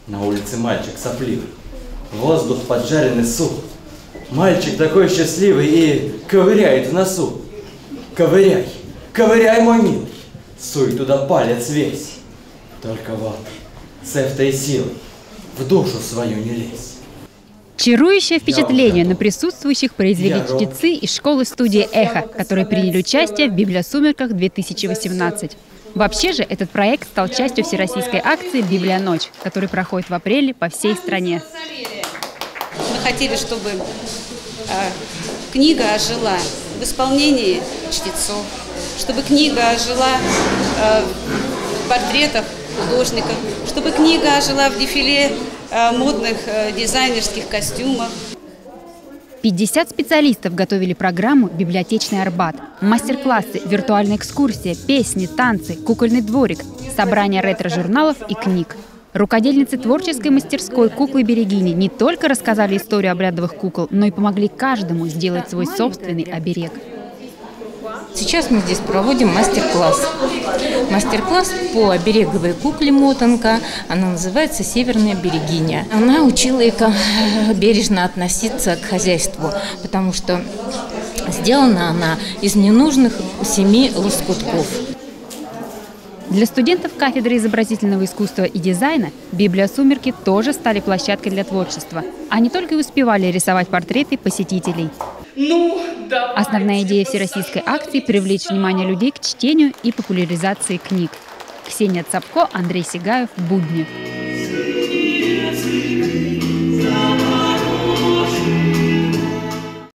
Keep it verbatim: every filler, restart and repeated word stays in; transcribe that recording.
На улице мальчик сопливый, воздух поджаренный сух. Мальчик такой счастливый и ковыряет в носу. Ковыряй, ковыряй, мой милый, суй туда палец весь. Только вот с этой силой в душу свою не лезь. Чарующее впечатление на присутствующих произвели чтецы из школы-студии «Эхо», которые приняли участие в «Библиосумерках две тысячи восемнадцать». Вообще же этот проект стал частью всероссийской акции «Библия Ночь», которая проходит в апреле по всей стране. Мы хотели, чтобы э, книга ожила в исполнении чтецов, чтобы книга ожила э, в портретах художников, чтобы книга ожила в дефиле э, модных э, дизайнерских костюмах. пятьдесят специалистов готовили программу «Библиотечный Арбат». Мастер-классы, виртуальная экскурсия, песни, танцы, кукольный дворик, собрание ретро-журналов и книг. Рукодельницы творческой мастерской «Куклы-берегини» не только рассказали историю обрядовых кукол, но и помогли каждому сделать свой собственный оберег. Сейчас мы здесь проводим мастер-класс. Мастер-класс по обереговой кукле мотанка. Она называется «Северная берегиня». Она учила их бережно относиться к хозяйству, потому что сделана она из ненужных семи лоскутков. Для студентов кафедры изобразительного искусства и дизайна «Библиосумерки» тоже стали площадкой для творчества. Они только и успевали рисовать портреты посетителей. Ну, Основная идея всероссийской акции – привлечь внимание людей к чтению и популяризации книг. Ксения Цапко, Андрей Сигаев. Будни.